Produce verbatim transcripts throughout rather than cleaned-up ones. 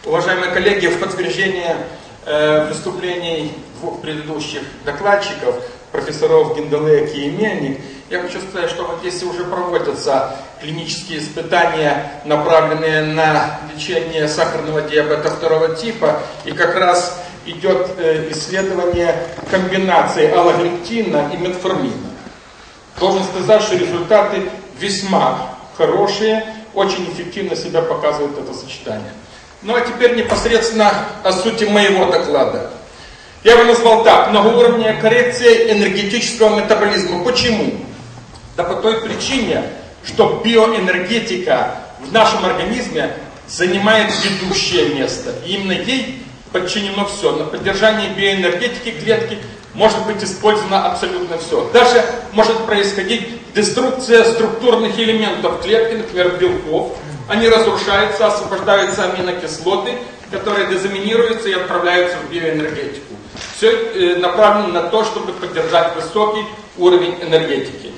Уважаемые коллеги, в подтверждение э, выступлений двух предыдущих докладчиков, профессоров Генделеки и Мельник, я хочу сказать, что вот если уже проводятся клинические испытания, направленные на лечение сахарного диабета второго типа, и как раз идет э, исследование комбинации аллоглиптина и метформина, должен сказать, что результаты весьма хорошие, очень эффективно себя показывает это сочетание. Ну а теперь непосредственно о сути моего доклада. Я его назвал так: многоуровневая коррекция энергетического метаболизма. Почему? Да по той причине, что биоэнергетика в нашем организме занимает ведущее место. И именно ей подчинено все. На поддержание биоэнергетики клетки может быть использовано абсолютно все. Даже может происходить деструкция структурных элементов клетки, например, белков. Они разрушаются, освобождаются аминокислоты, которые дезаминируются и отправляются в биоэнергетику. Все направлено на то, чтобы поддержать высокий уровень энергетики.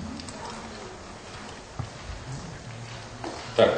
Так.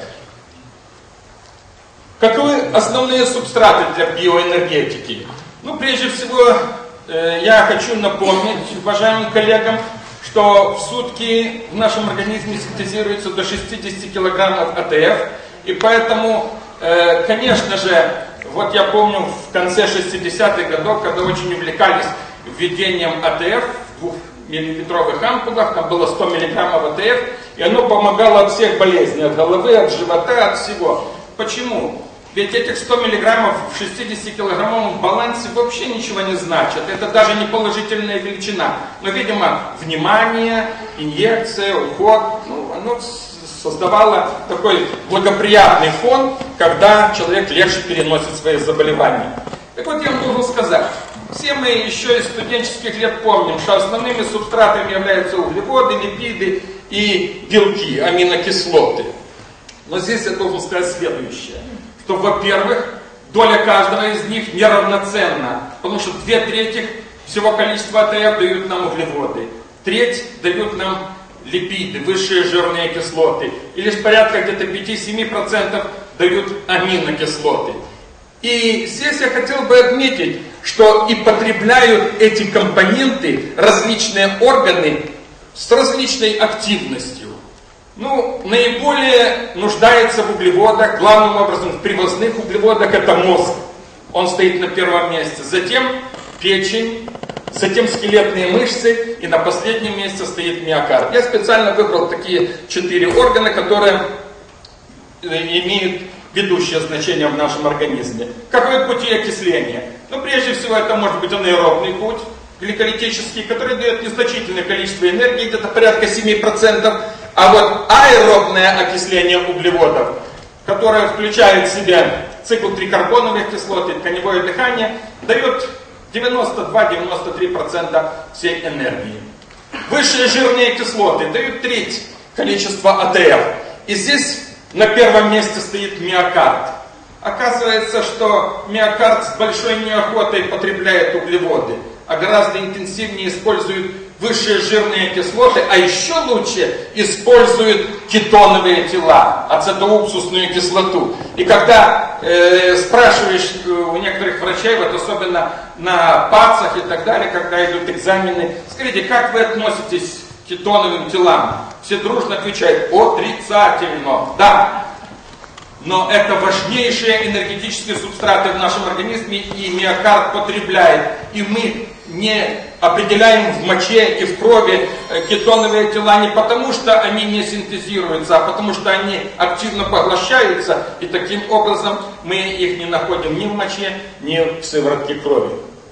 Каковы основные субстраты для биоэнергетики? Ну, прежде всего, э, я хочу напомнить уважаемым коллегам, что в сутки в нашем организме синтезируется до шестидесяти килограммов АТФ, и поэтому, э, конечно же, вот я помню в конце шестидесятых годов, когда очень увлекались введением АТФ в двухмиллиметровых ампулах, там было сто миллиграммов АТФ, и оно помогало от всех болезней, от головы, от живота, от всего. Почему? Ведь этих сто миллиграммов в шестидесятикилограммовом балансе вообще ничего не значат. Это даже не положительная величина. Но, видимо, внимание, инъекция, уход, ну, оно создавало такой благоприятный фон, когда человек легче переносит свои заболевания. Так вот, я вам должен сказать, все мы еще из студенческих лет помним, что основными субстратами являются углеводы, липиды и белки, аминокислоты. Но здесь я должен сказать следующее. То, во-первых, доля каждого из них неравноценна, потому что две трети всего количества АТФ дают нам углеводы, треть дают нам липиды, высшие жирные кислоты, и лишь порядка где-то пять-семь процентов дают аминокислоты. И здесь я хотел бы отметить, что и потребляют эти компоненты различные органы с различной активностью. Ну, наиболее нуждается в углеводах, главным образом в привозных углеводах, это мозг. Он стоит на первом месте. Затем печень, затем скелетные мышцы, и на последнем месте стоит миокард. Я специально выбрал такие четыре органа, которые имеют ведущее значение в нашем организме. Каковы пути окисления? Ну, прежде всего, это может быть анаэробный путь, гликолитический, который дает незначительное количество энергии, где-то порядка семь процентов. А вот аэробное окисление углеводов, которое включает в себя цикл трикарбоновых кислот и тканевое дыхание, дает девяносто два — девяносто три процента всей энергии. Высшие жирные кислоты дают треть количества АТФ. И здесь на первом месте стоит миокард. Оказывается, что миокард с большой неохотой потребляет углеводы, а гораздо интенсивнее использует высшие жирные кислоты, а еще лучше используют кетоновые тела, ацетоуксусную кислоту. И когда э, спрашиваешь у некоторых врачей, вот особенно на ПАЦах и так далее, когда идут экзамены, скажите, как вы относитесь к кетоновым телам? Все дружно отвечают: отрицательно. Да. Но это важнейшие энергетические субстраты в нашем организме, и миокард потребляет. И мы не определяем в моче и в крови кетоновые тела не потому, что они не синтезируются, а потому что они активно поглощаются, и таким образом мы их не находим ни в моче, ни в сыворотке крови.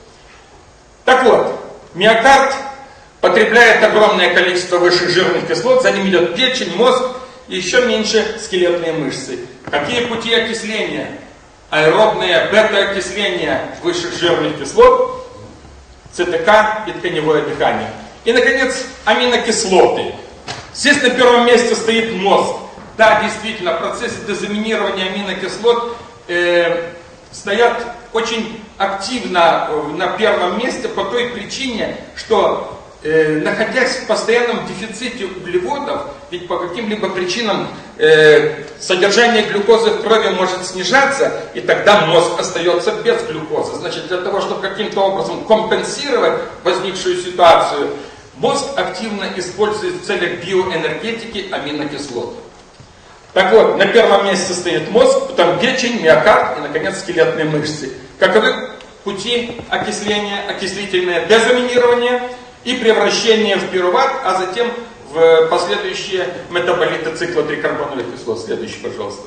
Так вот, миокард потребляет огромное количество высших жирных кислот, за ним идет печень, мозг, и еще меньше скелетные мышцы. Какие пути окисления? Аэробное бета-окисление высших жирных кислот, ЦТК и тканевое дыхание. И, наконец, аминокислоты. Здесь на первом месте стоит мозг. Да, действительно, процессы дезаминирования аминокислот э, стоят очень активно на первом месте по той причине, что э, находясь в постоянном дефиците углеводов, ведь по каким-либо причинам э, содержание глюкозы в крови может снижаться, и тогда мозг остается без глюкозы. Значит, для того, чтобы каким-то образом компенсировать возникшую ситуацию, мозг активно использует в целях биоэнергетики аминокислоты. Так вот, на первом месте стоит мозг, потом печень, миокард и, наконец, скелетные мышцы. Каковы пути окисления? Окислительное дезаминирование и превращение в пируват, а затем в последующие метаболиты цикла трикарбоновых кислот. Следующий, пожалуйста.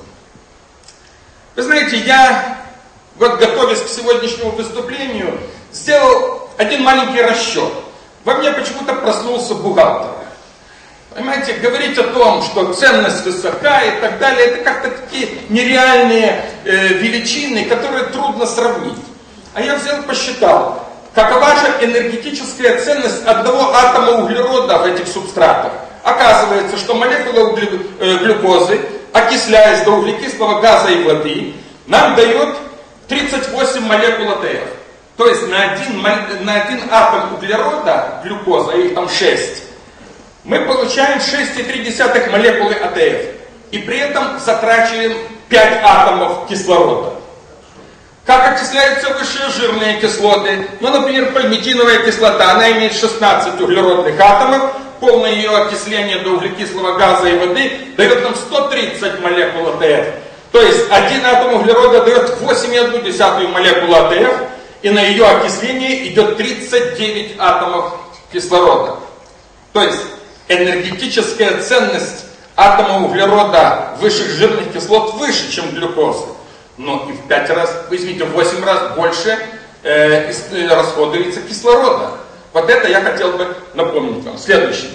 Вы знаете, я, вот готовясь к сегодняшнему выступлению, сделал один маленький расчет. Во мне почему-то проснулся бухгалтер. Понимаете, говорить о том, что ценность высока и так далее, это как-то такие нереальные э, величины, которые трудно сравнить. А я взял, посчитал, какова же энергетическая ценность одного атома углерода в этих субстратах. Оказывается, что молекула угле, э, глюкозы, окисляясь до углекислого газа и воды, нам дает тридцать восемь молекул АТФ. То есть на один, на один атом углерода, глюкоза, их там шесть, мы получаем шесть целых три десятых молекулы АТФ. И при этом затрачиваем пять атомов кислорода. Как окисляются высшие жирные кислоты? Ну, например, пальмитиновая кислота, она имеет шестнадцать углеродных атомов. Полное ее окисление до углекислого газа и воды дает нам сто тридцать молекул АТФ. То есть один атом углерода дает восемь целых одну десятую молекулу АТФ. И на ее окисление идет тридцать девять атомов кислорода. То есть энергетическая ценность атома углерода высших жирных кислот выше, чем глюкозы. Но и в пять раз, извините, в восемь раз больше э, расходуется кислорода. Вот это я хотел бы напомнить вам. Следующий.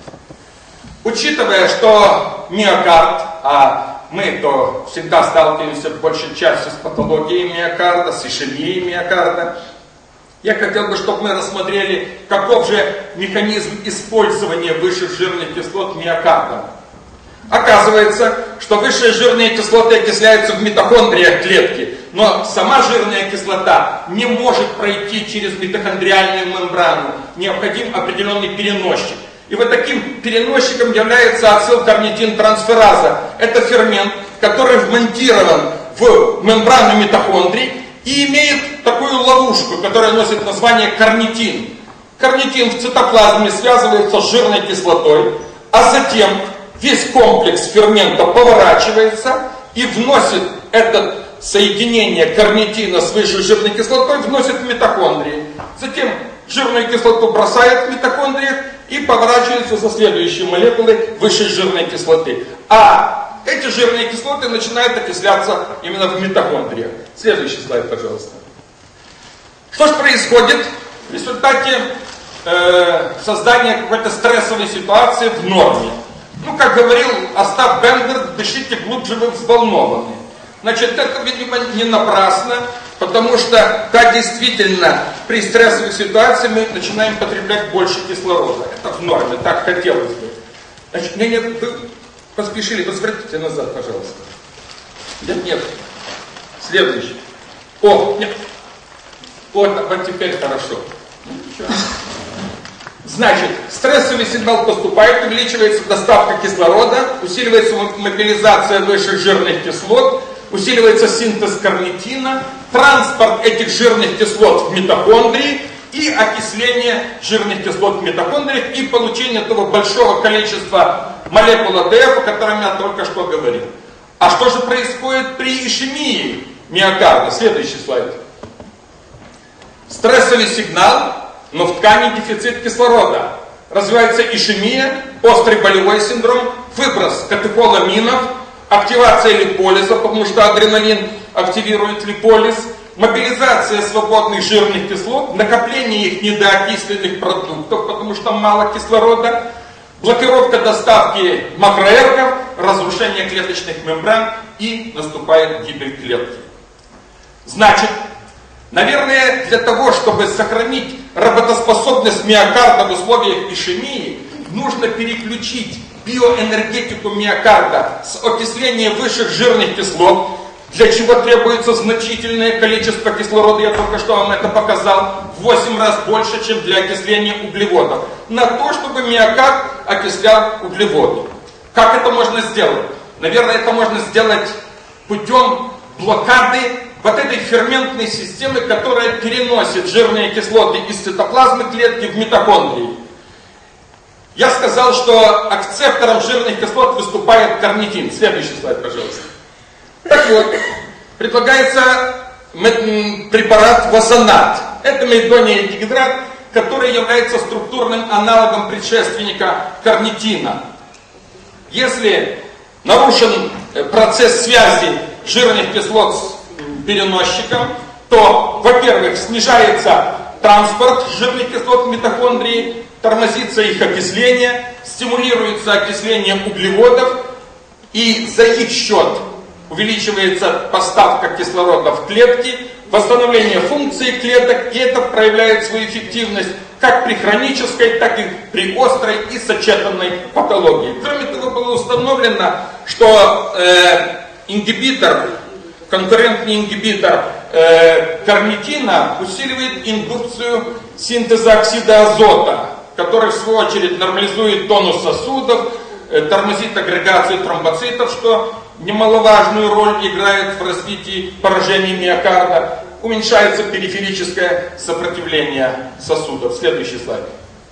Учитывая, что миокард, а мы то всегда сталкиваемся большей частью с патологией миокарда, с ишемией миокарда, я хотел бы, чтобы мы рассмотрели, каков же механизм использования высших жирных кислот миокардом. Оказывается, что высшие жирные кислоты окисляются в митохондриях клетки, но сама жирная кислота не может пройти через митохондриальную мембрану, необходим определенный переносчик. И вот таким переносчиком является ацилкарнитин-трансфераза. Это фермент, который вмонтирован в мембрану митохондрий и имеет такую ловушку, которая носит название карнитин. Карнитин в цитоплазме связывается с жирной кислотой, а затем весь комплекс фермента поворачивается и вносит это соединение карнитина с высшей жирной кислотой, вносит в митохондрии. Затем жирную кислоту бросает в митохондриях и поворачивается за следующие молекулы высшей жирной кислоты. А эти жирные кислоты начинают окисляться именно в митохондриях. Следующий слайд, пожалуйста. Что же происходит в результате э, создания какой-то стрессовой ситуации в норме? Ну, как говорил Остап Бендер, дышите глубже, вы взволнованы. Значит, это, видимо, не напрасно, потому что, да, действительно, при стрессовых ситуациях мы начинаем потреблять больше кислорода. Это в норме, так хотелось бы. Значит, нет, нет, вы поспешили, возвратите назад, пожалуйста. Нет, нет. Следующий. О, нет. Вот, вот теперь хорошо. Значит, стрессовый сигнал поступает, увеличивается доставка кислорода, усиливается мобилизация высших жирных кислот, усиливается синтез карнитина, транспорт этих жирных кислот в митохондрии и окисление жирных кислот в митохондриях и получение того большого количества молекул АТФ, о котором я только что говорил. А что же происходит при ишемии миокарда? Следующий слайд. Стрессовый сигнал, но в ткани дефицит кислорода. Развивается ишемия, острый болевой синдром, выброс катехоламинов, активация липолиза, потому что адреналин активирует липолиз, мобилизация свободных жирных кислот, накопление их недоокисленных продуктов, потому что мало кислорода, блокировка доставки макроэргов, разрушение клеточных мембран и наступает гибель клетки. Значит, наверное, для того, чтобы сохранить работоспособность миокарда в условиях ишемии, нужно переключить биоэнергетику миокарда с окисления высших жирных кислот для чего требуется значительное количество кислорода, я только что вам это показал, в восемь раз больше, чем для окисления углеводов, на то, чтобы миокард окислял углеводы. Как это можно сделать? Наверное, это можно сделать путем блокады вот этой ферментной системы, которая переносит жирные кислоты из цитоплазмы клетки в митохондрии. Я сказал, что акцептором жирных кислот выступает карнитин. Следующий слайд, пожалуйста. Так вот, предлагается препарат вазонат. Это мельдоний дигидрат, который является структурным аналогом предшественника карнитина. Если нарушен процесс связи жирных кислот с переносчиком, то, во-первых, снижается транспорт жирных кислот в митохондрии, тормозится их окисление, стимулируется окисление углеводов, и за их счет увеличивается поставка кислорода в клетки, восстановление функции клеток, и это проявляет свою эффективность как при хронической, так и при острой и сочетанной патологии. Кроме того, было установлено, что э, ингибитор, конкурентный ингибитор э, карнитина усиливает индукцию синтеза оксида азота, который в свою очередь нормализует тонус сосудов, э, тормозит агрегацию тромбоцитов, что немаловажную роль играет в развитии поражений миокарда, уменьшается периферическое сопротивление сосудов. Следующий слайд.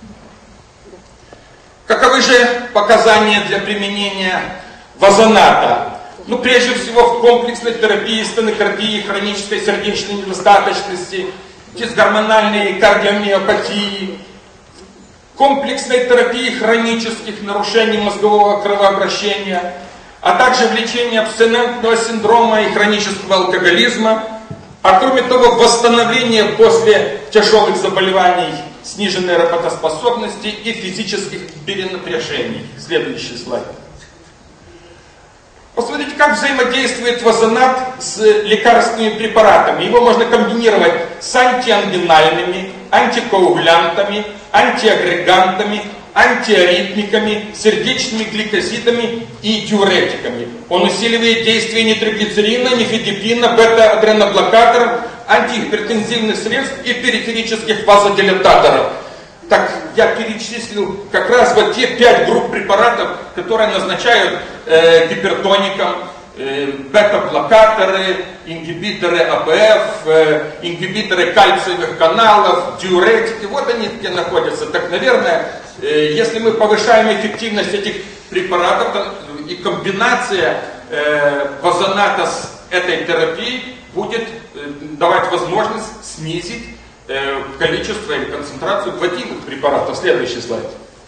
Каковы же показания для применения вазоната? Ну, прежде всего, в комплексной терапии стенокардии, хронической сердечной недостаточности, дисгормональной кардиомиопатии, комплексной терапии хронических нарушений мозгового кровообращения, а также в лечении абстинентного синдрома и хронического алкоголизма, а кроме того, восстановление после тяжелых заболеваний, сниженной работоспособности и физических перенапряжений. Следующий слайд. Посмотрите, как взаимодействует вазонат с лекарственными препаратами. Его можно комбинировать с антиангинальными, антикоагулянтами, антиагрегантами, антиаритмиками, сердечными гликозидами и диуретиками. Он усиливает действие нитроглицерина, нифедипина, бета-адреноблокаторов, антигипертензивных средств и периферических вазодилататоров. Так, я перечислил как раз вот те пять групп препаратов, которые назначают э, гипертоникам, э, бета-блокаторы, ингибиторы АБФ, э, ингибиторы кальциевых каналов, диуретики. Вот они где находятся. Так, наверное, э, если мы повышаем эффективность этих препаратов, то и комбинация э, вазоната с этой терапией будет э, давать возможность снизить количество или концентрацию вводимых препаратов. Следующий слайд.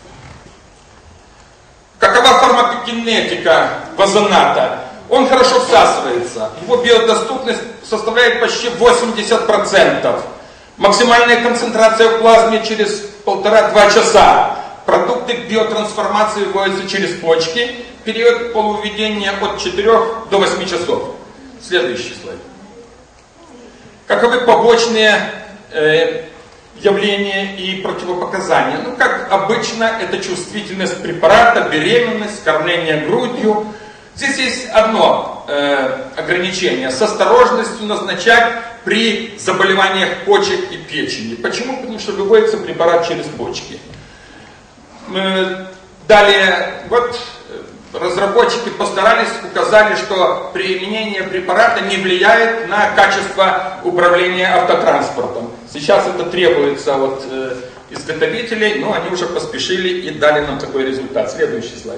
Какова фармакокинетика вазоната? Он хорошо всасывается. Его биодоступность составляет почти восемьдесят процентов. Максимальная концентрация в плазме через полтора-два часа. Продукты биотрансформации вводятся через почки. Период полувыведения от четырёх до восьми часов. Следующий слайд. Каковы побочные явления и противопоказания? Ну, как обычно, это чувствительность препарата, беременность, кормление грудью. Здесь есть одно э, ограничение. С осторожностью назначать при заболеваниях почек и печени. Почему? Потому что выводится препарат через почки. Э, далее, вот разработчики постарались, указали, что применение препарата не влияет на качество управления автотранспортом. Сейчас это требуется от э, изготовителей, но они уже поспешили и дали нам такой результат. Следующий слайд.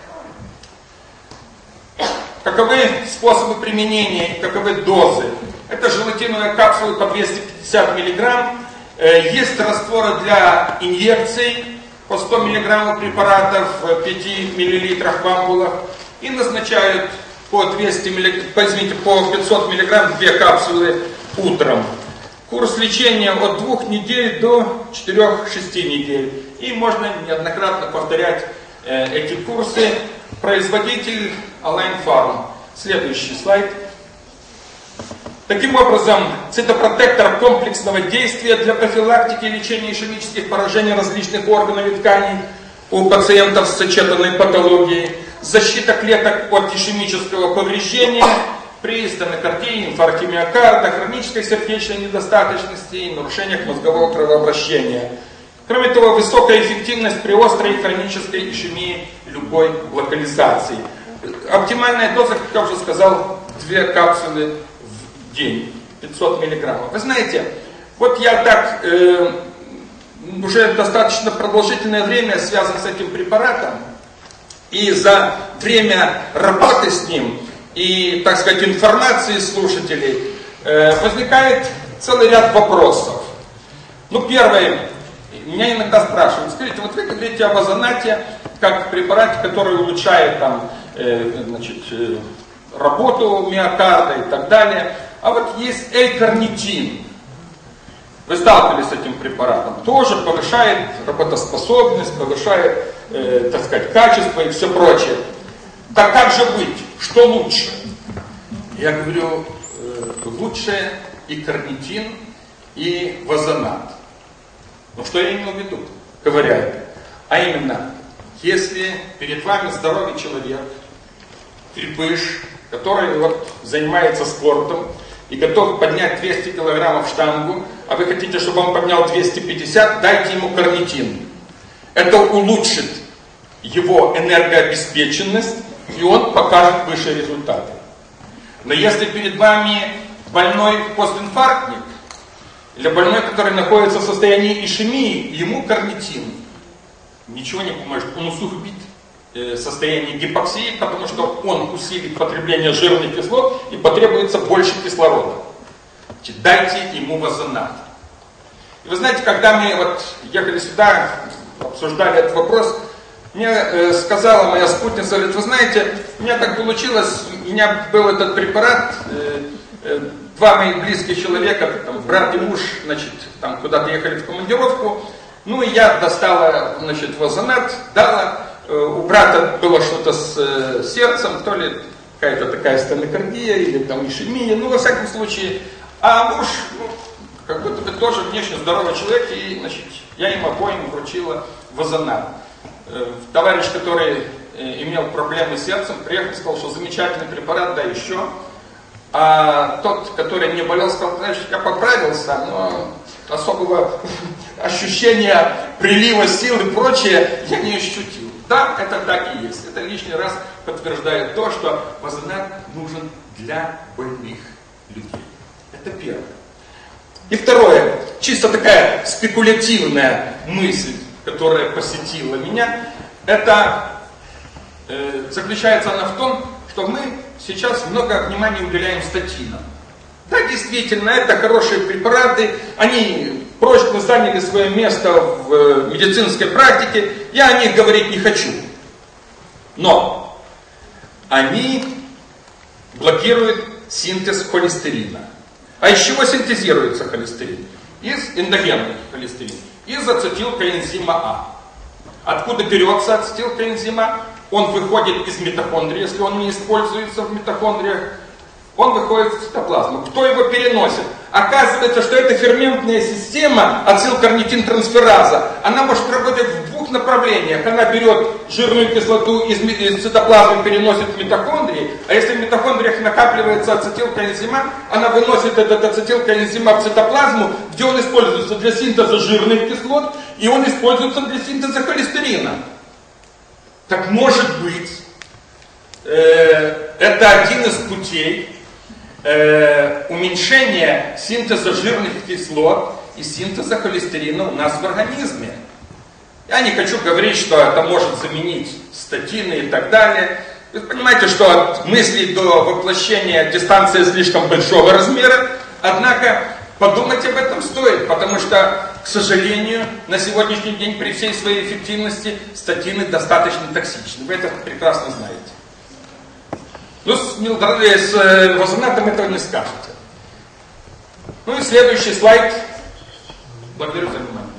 Каковы способы применения и каковы дозы? Это желатиновые капсулы по двести пятьдесят миллиграмм. Э, есть растворы для инъекций по сто миллиграммов препаратов в пяти миллилитрах в ампулах. И назначают по, двести миллиграмм, извините, по пятьсот миллиграмм две капсулы утром. Курс лечения от двух недель до четырёх-шести недель. И можно неоднократно повторять э, эти курсы. Производитель Align Pharma. Следующий слайд. Таким образом, цитопротектор комплексного действия для профилактики и лечения ишемических поражений различных органов и тканей у пациентов с сочетанной патологией, защита клеток от ишемического повреждения при стенокардии, инфаркте миокарда, хронической сердечной недостаточности и нарушениях мозгового кровообращения. Кроме того, высокая эффективность при острой хронической ишемии любой локализации. Оптимальная доза, как я уже сказал, две капсулы в день, пятьсот миллиграммов. Вы знаете, вот я так э, уже достаточно продолжительное время связан с этим препаратом, и за время работы с ним и, так сказать, информации слушателей э, возникает целый ряд вопросов. Ну, первое, меня иногда спрашивают, скажите, вот вы говорите о вазонате как препарате, который улучшает там, э, значит, э, работу миокарда и так далее, а вот есть L-карнитин. Вы сталкивались с этим препаратом, тоже повышает работоспособность, повышает, э, так сказать, качество и все прочее. Так как же быть? Что лучше? Я говорю, э, лучше и карнитин, и вазонат. Ну что я имел в виду, говоря это? А именно, если перед вами здоровый человек, крепыш, который вот занимается спортом и готов поднять двести килограммов штангу, а вы хотите, чтобы он поднял двести пятьдесят, дайте ему карнитин. Это улучшит его энергообеспеченность, и он покажет выше результаты. Но если перед вами больной постинфарктник, или больной, который находится в состоянии ишемии, ему карнитин ничего не поможет, он усугубит состояние гипоксии, потому что он усилит потребление жирных кислот и потребуется больше кислорода. Значит, дайте ему вазонат. И вы знаете, когда мы вот ехали сюда, обсуждали этот вопрос, мне э, сказала моя спутница, говорит, вы знаете, у меня так получилось, у меня был этот препарат, э, э, два моих близких человека, там, брат и муж, значит, там куда-то ехали в командировку, ну и я достала, значит, вазонат, дала. У брата было что-то с э, сердцем, то ли какая-то такая стенокардия, или там ишемия, ну, во всяком случае. А муж, ну, как будто бы тоже внешне здоровый человек, и, значит, я им обоим вручила вазонат. Э, товарищ, который э, имел проблемы с сердцем, приехал и сказал, что замечательный препарат, да еще. А тот, который не болел, сказал, знаешь, я поправился, но особого ощущения прилива сил и прочее я не ощутил. Да, это так и есть. Это лишний раз подтверждает то, что вазонат нужен для больных людей. Это первое. И второе, чисто такая спекулятивная мысль, которая посетила меня, это э, заключается она в том, что мы сейчас много внимания уделяем статинам. Да, действительно, это хорошие препараты, они прочно заняли свое место в медицинской практике, я о них говорить не хочу. Но они блокируют синтез холестерина. А из чего синтезируется холестерин? Из эндогенных холестерин, из ацетилкоэнзима А. Откуда берется ацетилкоэнзима? Он выходит из митохондрии, если он не используется в митохондриях. Он выходит в цитоплазму. Кто его переносит? Оказывается, что эта ферментная система ацетилкарнитин-трансфераза, она может работать в двух направлениях. Она берет жирную кислоту из, из цитоплазмы, переносит в митохондрии, а если в митохондриях накапливается ацетилкоэнзима, она выносит этот ацетилкоэнзима в цитоплазму, где он используется для синтеза жирных кислот, и он используется для синтеза холестерина. Так может быть, э, это один из путей Э, уменьшение синтеза жирных кислот и синтеза холестерина у нас в организме. Я не хочу говорить, что это может заменить статины и так далее. Вы понимаете, что от мысли до воплощения дистанция слишком большого размера, однако подумать об этом стоит, потому что, к сожалению, на сегодняшний день при всей своей эффективности статины достаточно токсичны. Вы это прекрасно знаете. Ну, с, с э, вазонатом этого не скажете. Ну и следующий слайд. Благодарю за внимание.